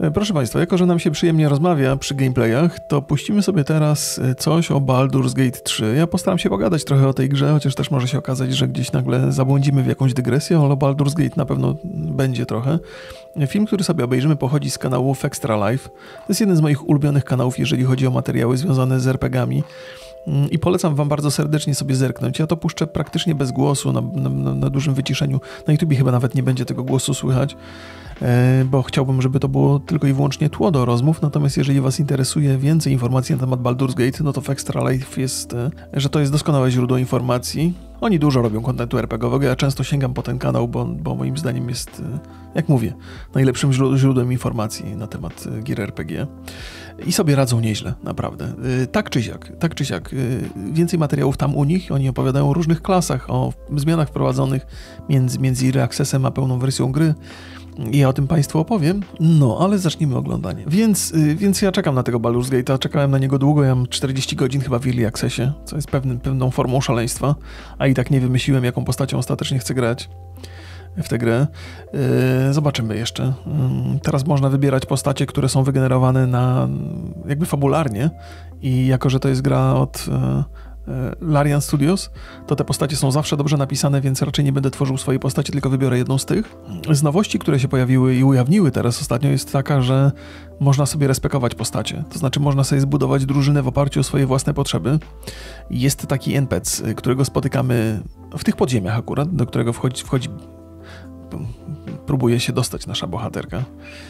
Proszę Państwa, jako że nam się przyjemnie rozmawia przy gameplayach, to puścimy sobie teraz coś o Baldur's Gate 3. Ja postaram się pogadać trochę o tej grze, chociaż też może się okazać, że gdzieś nagle zabłądzimy w jakąś dygresję, ale Baldur's Gate na pewno będzie trochę. Film, który sobie obejrzymy, pochodzi z kanału Extra Life. To jest jeden z moich ulubionych kanałów, jeżeli chodzi o materiały związane z RPG-ami. I polecam wam bardzo serdecznie sobie zerknąć. Ja to puszczę praktycznie bez głosu, na dużym wyciszeniu. Na YouTubie chyba nawet nie będzie tego głosu słychać, bo chciałbym, żeby to było tylko i wyłącznie tło do rozmów. Natomiast jeżeli was interesuje więcej informacji na temat Baldur's Gate, no to w Extra Life jest, że to jest doskonałe źródło informacji. Oni dużo robią kontentu RPGowego, ja często sięgam po ten kanał, bo moim zdaniem jest, jak mówię, najlepszym źródłem informacji na temat gier RPG. I sobie radzą nieźle, naprawdę. Tak czy siak. Więcej materiałów tam u nich, oni opowiadają o różnych klasach, o zmianach wprowadzonych między Early Accessem a pełną wersją gry. I ja o tym Państwu opowiem, no ale zacznijmy oglądanie. Więc ja czekam na tego Baldur's Gate'a, czekałem na niego długo, ja mam 40 godzin chyba w Early Accessie, co jest pewną formą szaleństwa, a i tak nie wymyśliłem, jaką postacią ostatecznie chcę grać w tę grę. Zobaczymy jeszcze. Teraz można wybierać postacie, które są wygenerowane jakby fabularnie i jako, że to jest gra od Larian Studios, to te postacie są zawsze dobrze napisane, więc raczej nie będę tworzył swojej postaci, tylko wybiorę jedną z tych. Z nowości, które się pojawiły i ujawniły teraz ostatnio, jest taka, że można sobie respekować postacie. To znaczy można sobie zbudować drużynę w oparciu o swoje własne potrzeby. Jest taki NPC, którego spotykamy w tych podziemiach akurat, do którego wchodzi próbuje się dostać nasza bohaterka.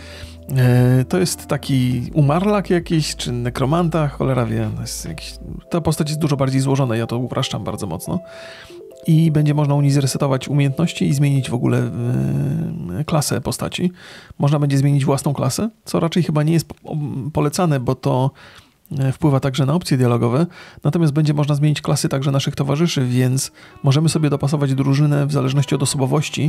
To jest taki umarlak jakiś, czy nekromanta, cholera wie. Ta postać jest dużo bardziej złożona, ja to upraszczam bardzo mocno. I będzie można u niej zresetować umiejętności i zmienić w ogóle klasę postaci. Można będzie zmienić własną klasę, co raczej chyba nie jest polecane, bo to wpływa także na opcje dialogowe, natomiast będzie można zmienić klasy także naszych towarzyszy, więc możemy sobie dopasować drużynę w zależności od osobowości,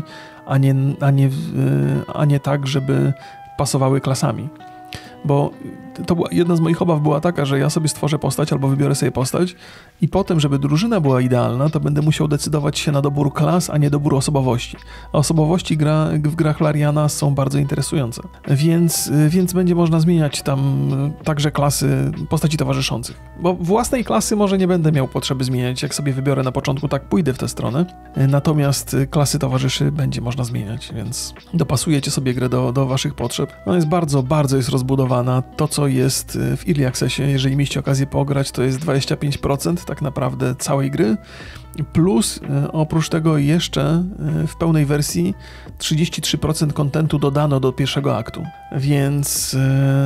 a nie tak, żeby pasowały klasami. Bo jedna z moich obaw była taka, że ja sobie stworzę postać albo wybiorę sobie postać i potem, żeby drużyna była idealna, to będę musiał decydować się na dobór klas, a nie dobór osobowości. A osobowości w grach Lariana są bardzo interesujące. Więc będzie można zmieniać tam także klasy postaci towarzyszących. Bo własnej klasy może nie będę miał potrzeby zmieniać, jak sobie wybiorę na początku, tak pójdę w tę stronę. Natomiast klasy towarzyszy będzie można zmieniać, więc dopasujecie sobie grę do waszych potrzeb. Ona jest bardzo jest rozbudowana. To, co jest w Early Accessie, jeżeli mieliście okazję pograć, to jest 25% tak naprawdę całej gry, plus oprócz tego jeszcze w pełnej wersji 33% kontentu dodano do pierwszego aktu, więc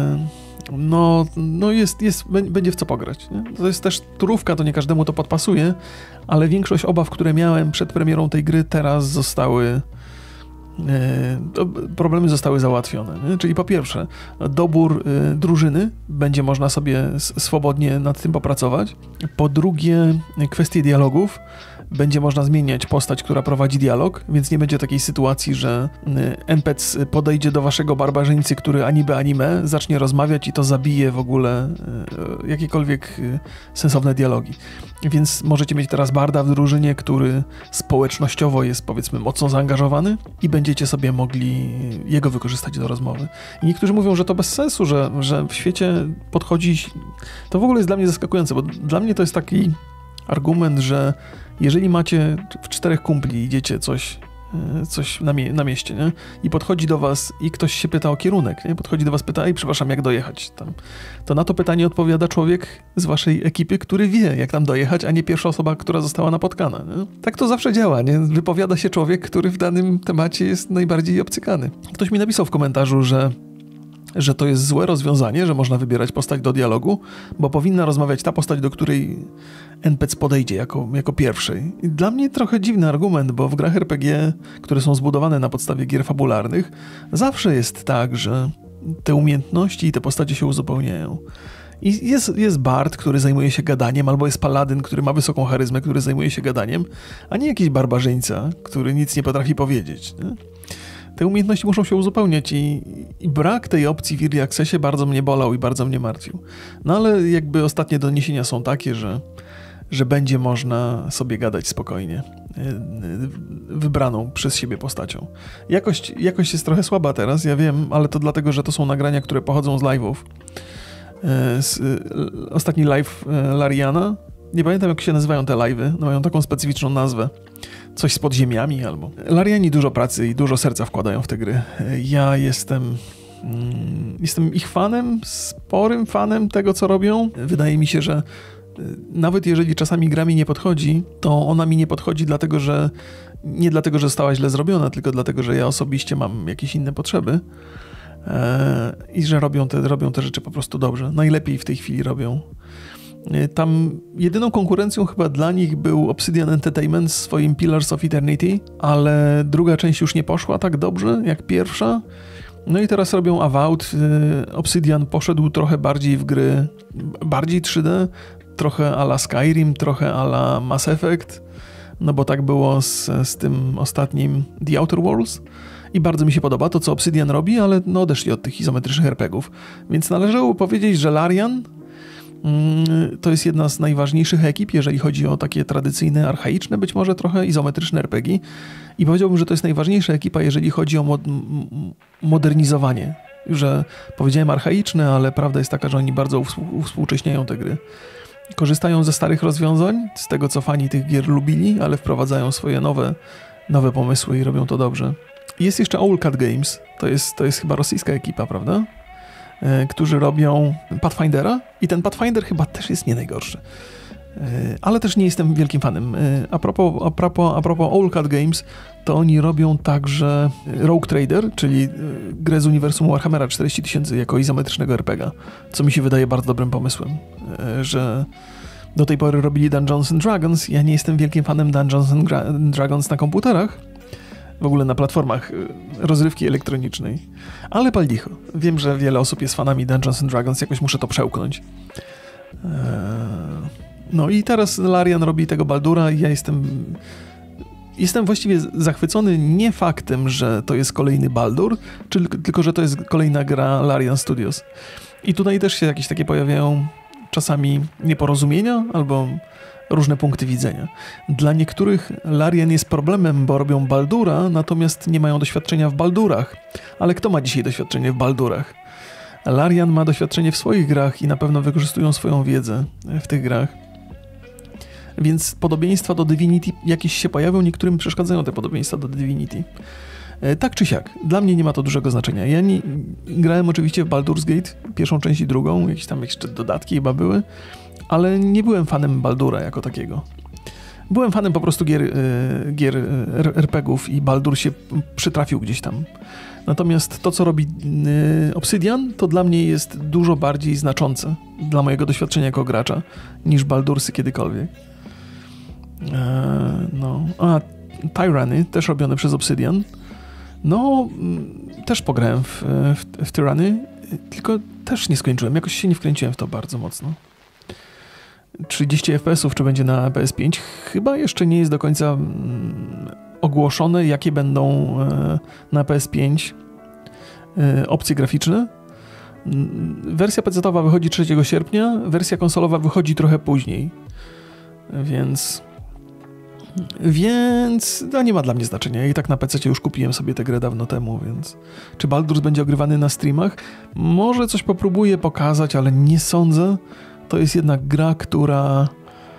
będzie w co pograć. Nie? To jest też turówka, to nie każdemu to podpasuje, ale większość obaw, które miałem przed premierą tej gry, teraz problemy zostały załatwione. Nie? Czyli po pierwsze, dobór drużyny, będzie można sobie swobodnie nad tym popracować. Po drugie, kwestie dialogów. Będzie można zmieniać postać, która prowadzi dialog, więc nie będzie takiej sytuacji, że NPC podejdzie do waszego barbarzyńcy, który anime, zacznie rozmawiać i to zabije w ogóle jakiekolwiek sensowne dialogi. Więc możecie mieć teraz barda w drużynie, który społecznościowo jest, powiedzmy, mocno zaangażowany i będziecie sobie mogli jego wykorzystać do rozmowy. I niektórzy mówią, że to bez sensu, że w świecie podchodzi... To w ogóle jest dla mnie zaskakujące, bo dla mnie to jest taki argument, że jeżeli macie w 4 kumpli, idziecie coś na mieście, nie? I podchodzi do was i ktoś się pyta o kierunek, nie? Podchodzi do was, pyta, przepraszam, jak dojechać tam? To na to pytanie odpowiada człowiek z waszej ekipy, który wie, jak tam dojechać, a nie pierwsza osoba, która została napotkana, nie? Tak to zawsze działa, nie? Wypowiada się człowiek, który w danym temacie jest najbardziej obcykany. Ktoś mi napisał w komentarzu, że to jest złe rozwiązanie, że można wybierać postać do dialogu, bo powinna rozmawiać ta postać, do której NPC podejdzie jako pierwszej. I dla mnie trochę dziwny argument, bo w grach RPG, które są zbudowane na podstawie gier fabularnych, zawsze jest tak, że te umiejętności i te postacie się uzupełniają. I jest bard, który zajmuje się gadaniem, albo jest paladyn, który ma wysoką charyzmę, który zajmuje się gadaniem, a nie jakiś barbarzyńca, który nic nie potrafi powiedzieć, nie? Te umiejętności muszą się uzupełniać i brak tej opcji w Early Accessie bardzo mnie bolał i bardzo mnie martwił. No ale jakby ostatnie doniesienia są takie, że będzie można sobie gadać spokojnie wybraną przez siebie postacią. Jakość jest trochę słaba teraz, ja wiem, ale to dlatego, że to są nagrania, które pochodzą z live'ów. Ostatni live Lariana, nie pamiętam jak się nazywają te live'y, no mają taką specyficzną nazwę. Coś z podziemiami albo... Lariani dużo pracy i dużo serca wkładają w te gry. Ja jestem ich fanem, sporym fanem tego, co robią. Wydaje mi się, że nawet jeżeli czasami gra mi nie podchodzi, to ona mi nie podchodzi nie dlatego, że została źle zrobiona, tylko dlatego, że ja osobiście mam jakieś inne potrzeby i że robią te rzeczy po prostu dobrze. Najlepiej w tej chwili robią. Tam jedyną konkurencją chyba dla nich był Obsidian Entertainment z swoim Pillars of Eternity, ale druga część już nie poszła tak dobrze jak pierwsza. No i teraz robią Avowed. Obsidian poszedł trochę bardziej w gry, bardziej 3D, trochę a la Skyrim, trochę a la Mass Effect, no bo tak było z tym ostatnim The Outer Worlds i bardzo mi się podoba to, co Obsidian robi, ale no odeszli od tych izometrycznych RPGów. Więc należało powiedzieć, że Larian to jest jedna z najważniejszych ekip, jeżeli chodzi o takie tradycyjne, archaiczne, być może trochę izometryczne RPG. I powiedziałbym, że to jest najważniejsza ekipa, jeżeli chodzi o modernizowanie. Że powiedziałem archaiczne, ale prawda jest taka, że oni bardzo uwspółcześniają te gry. Korzystają ze starych rozwiązań, z tego, co fani tych gier lubili, ale wprowadzają swoje nowe pomysły i robią to dobrze. Jest jeszcze Owl Cat Games, to jest chyba rosyjska ekipa, prawda? Którzy robią Pathfindera i ten Pathfinder chyba też jest nie najgorszy. Ale też nie jestem wielkim fanem. A propos Owl Cat Games, to oni robią także Rogue Trader, czyli grę z uniwersum Warhammera 40 000 jako izometrycznego RPG, co mi się wydaje bardzo dobrym pomysłem, że do tej pory robili Dungeons and Dragons. Ja nie jestem wielkim fanem Dungeons and Dragons na komputerach, w ogóle na platformach rozrywki elektronicznej. Ale pal licho. Wiem, że wiele osób jest fanami Dungeons and Dragons, jakoś muszę to przełknąć. No i teraz Larian robi tego Baldura i ja jestem właściwie zachwycony nie faktem, że to jest kolejny Baldur, tylko że to jest kolejna gra Larian Studios. I tutaj też się jakieś takie pojawiają czasami nieporozumienia albo różne punkty widzenia. Dla niektórych Larian jest problemem, bo robią Baldura, natomiast nie mają doświadczenia w Baldurach. Ale kto ma dzisiaj doświadczenie w Baldurach? Larian ma doświadczenie w swoich grach i na pewno wykorzystują swoją wiedzę w tych grach. Więc podobieństwa do Divinity jakieś się pojawią, niektórym przeszkadzają te podobieństwa do Divinity. Tak czy siak, dla mnie nie ma to dużego znaczenia. Ja nie grałem oczywiście w Baldur's Gate, pierwszą część i drugą, jakieś tam jeszcze dodatki chyba były, ale nie byłem fanem Baldura jako takiego. Byłem fanem po prostu gier RPGów i Baldur się przytrafił gdzieś tam. Natomiast to, co robi Obsidian, to dla mnie jest dużo bardziej znaczące dla mojego doświadczenia jako gracza niż Baldursy kiedykolwiek. Tyranny, też robione przez Obsidian. No, też pograłem w Tyranny, tylko też nie skończyłem. Jakoś się nie wkręciłem w to bardzo mocno. 30 FPS-ów, czy będzie na PS5? Chyba jeszcze nie jest do końca ogłoszone, jakie będą na PS5 opcje graficzne. Wersja PC-towa wychodzi 3 sierpnia, wersja konsolowa wychodzi trochę później. Więc to nie ma dla mnie znaczenia. Ja i tak na PC już kupiłem sobie tę grę dawno temu, więc czy Baldur's będzie ogrywany na streamach? Może coś popróbuję pokazać, ale nie sądzę. To jest jednak gra, która...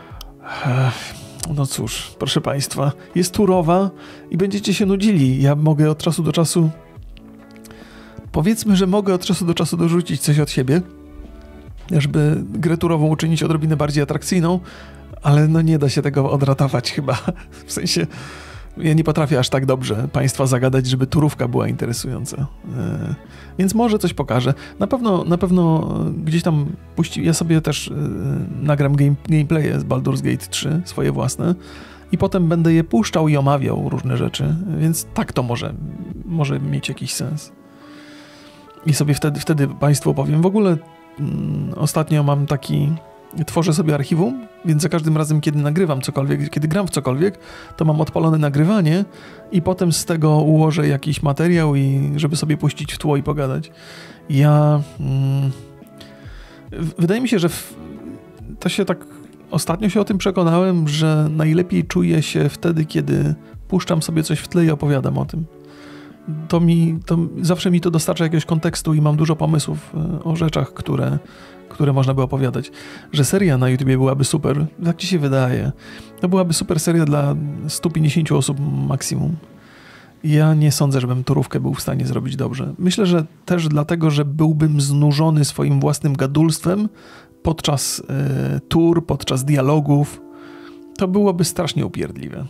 No cóż, proszę Państwa, jest turowa i będziecie się nudzili. Ja mogę od czasu do czasu... Powiedzmy, że mogę od czasu do czasu dorzucić coś od siebie, żeby grę turową uczynić odrobinę bardziej atrakcyjną, ale no nie da się tego odratować chyba. W sensie, ja nie potrafię aż tak dobrze Państwa zagadać, żeby turówka była interesująca. Więc może coś pokażę. Na pewno gdzieś tam ja sobie też nagram gameplaye z Baldur's Gate 3, swoje własne, i potem będę je puszczał i omawiał różne rzeczy, więc tak to może mieć jakiś sens. I sobie wtedy Państwu opowiem. W ogóle ostatnio mam tworzę sobie archiwum, więc za każdym razem, kiedy nagrywam cokolwiek, kiedy gram w cokolwiek, to mam odpalone nagrywanie i potem z tego ułożę jakiś materiał i żeby sobie puścić w tło i pogadać. Wydaje mi się, że to się tak ostatnio się o tym przekonałem, że najlepiej czuję się wtedy, kiedy puszczam sobie coś w tle i opowiadam o tym. Zawsze mi to dostarcza jakiegoś kontekstu i mam dużo pomysłów o rzeczach, które można by opowiadać. Że seria na YouTubie byłaby super, tak ci się wydaje. To byłaby super seria dla 150 osób maksimum. Ja nie sądzę, żebym turówkę był w stanie zrobić dobrze. Myślę, że też dlatego, że byłbym znużony swoim własnym gadulstwem podczas tur, podczas dialogów. To byłoby strasznie upierdliwe.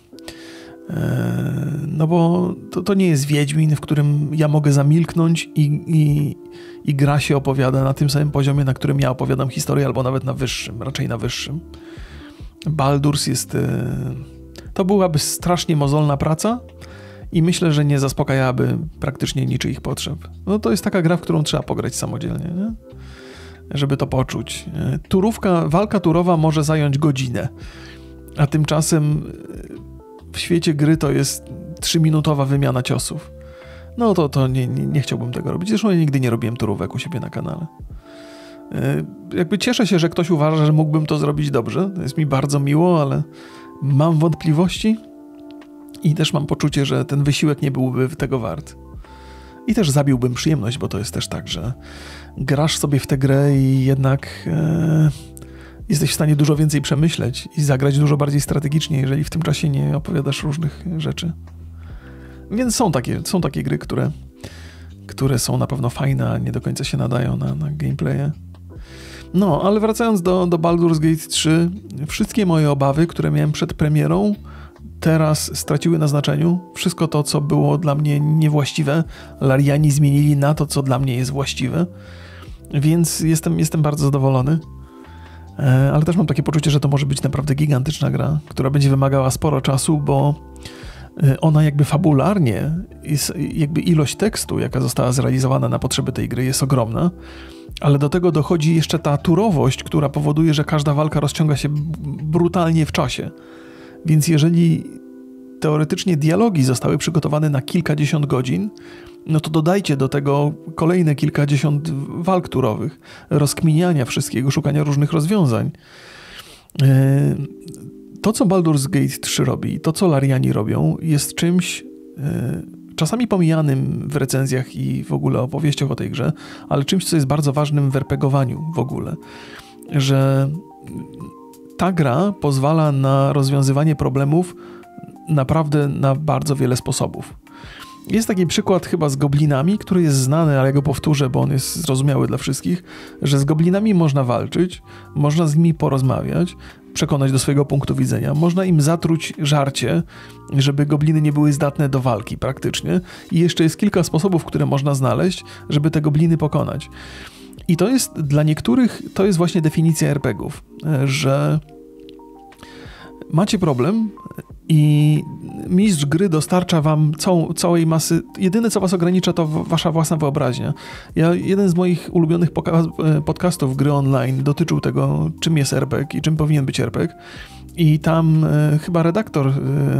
No bo to nie jest Wiedźmin, w którym ja mogę zamilknąć i gra się opowiada na tym samym poziomie, na którym ja opowiadam historię, albo nawet na wyższym, raczej na wyższym. Baldur's jest... To byłaby strasznie mozolna praca i myślę, że nie zaspokajałaby praktycznie niczyich potrzeb. No to jest taka gra, w którą trzeba pograć samodzielnie, nie? Żeby to poczuć. Walka turowa może zająć godzinę, a tymczasem w świecie gry to jest 3-minutowa wymiana ciosów. No to nie chciałbym tego robić. Zresztą ja nigdy nie robiłem turówek u siebie na kanale. Jakby cieszę się, że ktoś uważa, że mógłbym to zrobić dobrze. To jest mi bardzo miło, ale mam wątpliwości i też mam poczucie, że ten wysiłek nie byłby tego wart. I też zabiłbym przyjemność, bo to jest też tak, że grasz sobie w tę grę i jednak jesteś w stanie dużo więcej przemyśleć i zagrać dużo bardziej strategicznie, jeżeli w tym czasie nie opowiadasz różnych rzeczy. Więc są takie gry, które są na pewno fajne, a nie do końca się nadają na gameplaye. No, ale wracając do Baldur's Gate 3, wszystkie moje obawy, które miałem przed premierą, teraz straciły na znaczeniu. Wszystko to, co było dla mnie niewłaściwe, Lariani zmienili na to, co dla mnie jest właściwe. Więc jestem bardzo zadowolony. Ale też mam takie poczucie, że to może być naprawdę gigantyczna gra, która będzie wymagała sporo czasu, bo ona jakby fabularnie, jakby ilość tekstu, jaka została zrealizowana na potrzeby tej gry, jest ogromna, ale do tego dochodzi jeszcze ta turowość, która powoduje, że każda walka rozciąga się brutalnie w czasie. Więc jeżeli teoretycznie dialogi zostały przygotowane na kilkadziesiąt godzin, no to dodajcie do tego kolejne kilkadziesiąt walk turowych, rozkminiania wszystkiego, szukania różnych rozwiązań. To, co Baldur's Gate 3 robi, to, co Lariani robią, jest czymś czasami pomijanym w recenzjach i w ogóle opowieściach o tej grze, ale czymś, co jest bardzo ważnym w RPGowaniu w ogóle. Że ta gra pozwala na rozwiązywanie problemów naprawdę na bardzo wiele sposobów. Jest taki przykład chyba z goblinami, który jest znany, ale ja go powtórzę, bo on jest zrozumiały dla wszystkich, że z goblinami można walczyć, można z nimi porozmawiać, przekonać do swojego punktu widzenia, można im zatruć żarcie, żeby gobliny nie były zdatne do walki praktycznie i jeszcze jest kilka sposobów, które można znaleźć, żeby te gobliny pokonać. I to jest dla niektórych, to jest właśnie definicja RPGów, że macie problem i mistrz gry dostarcza wam całej masy. Jedyne, co was ogranicza, to wasza własna wyobraźnia. Jeden z moich ulubionych podcastów Gry Online dotyczył tego, czym jest RPG i czym powinien być RPG. I tam chyba redaktor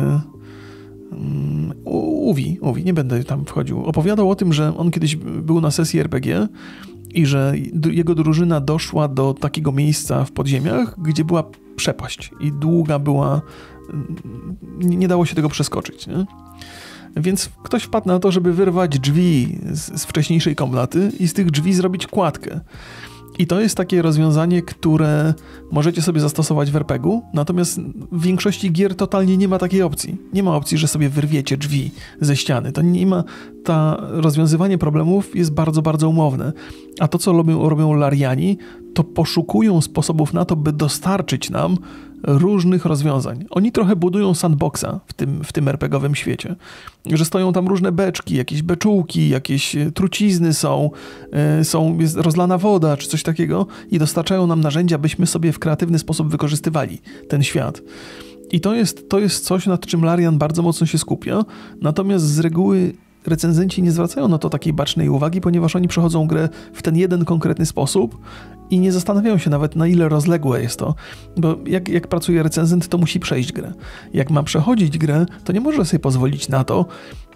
Uwi, nie będę tam wchodził, opowiadał o tym, że on kiedyś był na sesji RPG i że jego drużyna doszła do takiego miejsca w podziemiach, gdzie była przepaść i długa była, nie dało się tego przeskoczyć, nie? Więc ktoś wpadł na to, żeby wyrwać drzwi z wcześniejszej komnaty i z tych drzwi zrobić kładkę. I to jest takie rozwiązanie, które możecie sobie zastosować w RPG-u, natomiast w większości gier totalnie nie ma takiej opcji. Nie ma opcji, że sobie wyrwiecie drzwi ze ściany. To nie ma, rozwiązywanie problemów jest bardzo, bardzo umowne. A to, co robią Lariani, to poszukują sposobów na to, by dostarczyć nam różnych rozwiązań. Oni trochę budują sandboxa w tym RPGowym świecie. Że stoją tam różne beczki, jakieś beczułki, jakieś trucizny jest rozlana woda, czy coś takiego i dostarczają nam narzędzia, byśmy sobie w kreatywny sposób wykorzystywali ten świat. I to jest coś, nad czym Larian bardzo mocno się skupia, natomiast z reguły recenzenci nie zwracają na to takiej bacznej uwagi, ponieważ oni przechodzą grę w ten jeden konkretny sposób i nie zastanawiają się nawet, na ile rozległe jest to, bo jak pracuje recenzent, to musi przejść grę. Jak ma przechodzić grę, to nie może sobie pozwolić na to,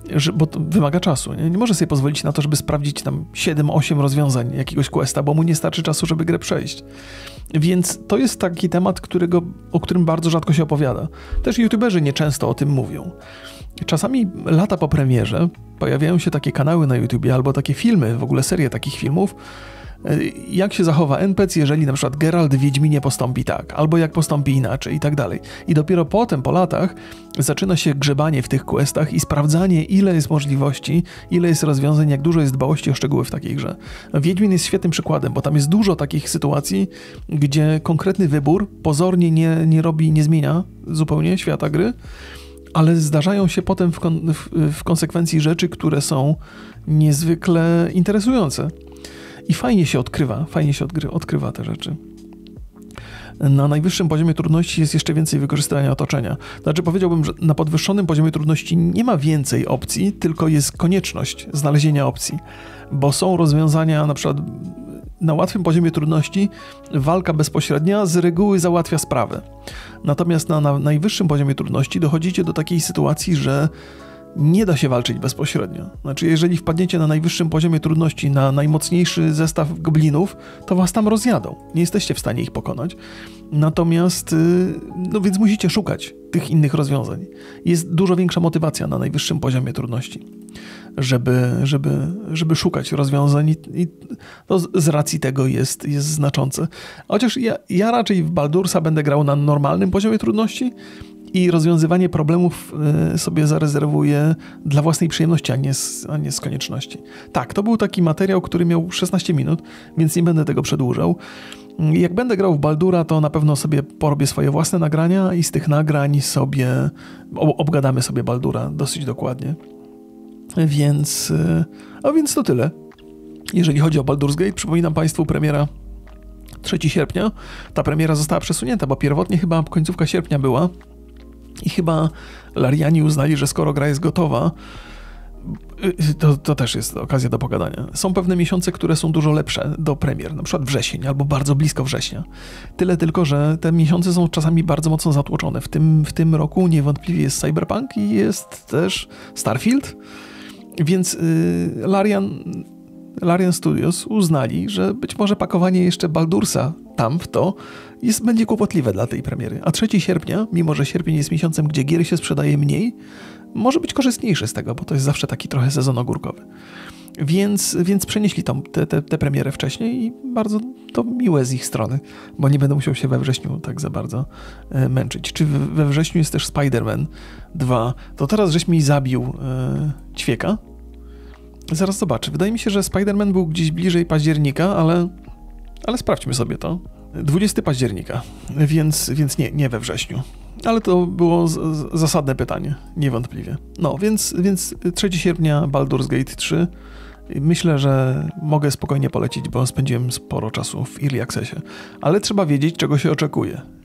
bo to wymaga czasu. Nie może sobie pozwolić na to, żeby sprawdzić tam 7-8 rozwiązań jakiegoś questa, bo mu nie starczy czasu, żeby grę przejść. Więc to jest taki temat, o którym bardzo rzadko się opowiada. Też youtuberzy nieczęsto o tym mówią. Czasami lata po premierze pojawiają się takie kanały na YouTubie albo takie filmy, w ogóle serie takich filmów, jak się zachowa NPC, jeżeli na przykład Geralt w Wiedźminie postąpi tak, albo jak postąpi inaczej i tak dalej. I dopiero potem, po latach, zaczyna się grzebanie w tych questach i sprawdzanie, ile jest możliwości, ile jest rozwiązań, jak dużo jest dbałości o szczegóły w takiej grze. Wiedźmin jest świetnym przykładem, bo tam jest dużo takich sytuacji, gdzie konkretny wybór pozornie nie zmienia zupełnie świata gry, ale zdarzają się potem w konsekwencji rzeczy, które są niezwykle interesujące. I fajnie się odkrywa te rzeczy. Na najwyższym poziomie trudności jest jeszcze więcej wykorzystywania otoczenia. Znaczy powiedziałbym, że na podwyższonym poziomie trudności nie ma więcej opcji, tylko jest konieczność znalezienia opcji. Bo są rozwiązania, na przykład na łatwym poziomie trudności walka bezpośrednia z reguły załatwia sprawę. Natomiast na najwyższym poziomie trudności dochodzicie do takiej sytuacji, że nie da się walczyć bezpośrednio. Znaczy, jeżeli wpadniecie na najwyższym poziomie trudności na najmocniejszy zestaw goblinów, to was tam rozjadą. Nie jesteście w stanie ich pokonać. Natomiast, więc musicie szukać tych innych rozwiązań. Jest dużo większa motywacja na najwyższym poziomie trudności, żeby szukać rozwiązań i to z racji tego jest znaczące. Chociaż ja raczej w Baldursa będę grał na normalnym poziomie trudności, i rozwiązywanie problemów sobie zarezerwuję dla własnej przyjemności, a nie z konieczności. Tak, to był taki materiał, który miał 16 minut, więc nie będę tego przedłużał. Jak będę grał w Baldura, to na pewno sobie porobię swoje własne nagrania i z tych nagrań sobie obgadamy sobie Baldura dosyć dokładnie. Więc to tyle. Jeżeli chodzi o Baldur's Gate, przypominam Państwu premiera 3 sierpnia. Ta premiera została przesunięta, bo pierwotnie chyba końcówka sierpnia była. I chyba Lariani uznali, że skoro gra jest gotowa, to też jest okazja do pogadania. Są pewne miesiące, które są dużo lepsze do premier, na przykład wrzesień albo bardzo blisko września. Tyle tylko, że te miesiące są czasami bardzo mocno zatłoczone. W tym roku niewątpliwie jest Cyberpunk i jest też Starfield, więc Larian Studios uznali, że być może pakowanie jeszcze Baldursa tam w to będzie kłopotliwe dla tej premiery. A 3 sierpnia, mimo że sierpień jest miesiącem, gdzie gier się sprzedaje mniej, może być korzystniejszy z tego, bo to jest zawsze taki trochę sezon ogórkowy. Więc przenieśli tę premierę wcześniej i bardzo to miłe z ich strony, bo nie będę musiał się we wrześniu tak za bardzo męczyć. Czy we wrześniu jest też Spider-Man 2? To teraz żeś mi zabił ćwieka. Zaraz zobaczę. Wydaje mi się, że Spider-Man był gdzieś bliżej października, ale sprawdźmy sobie to. 20 października, więc nie we wrześniu. Ale to było zasadne pytanie, niewątpliwie. No, więc 3 sierpnia Baldur's Gate 3. Myślę, że mogę spokojnie polecić, bo spędziłem sporo czasu w Early Accessie. Ale trzeba wiedzieć, czego się oczekuje.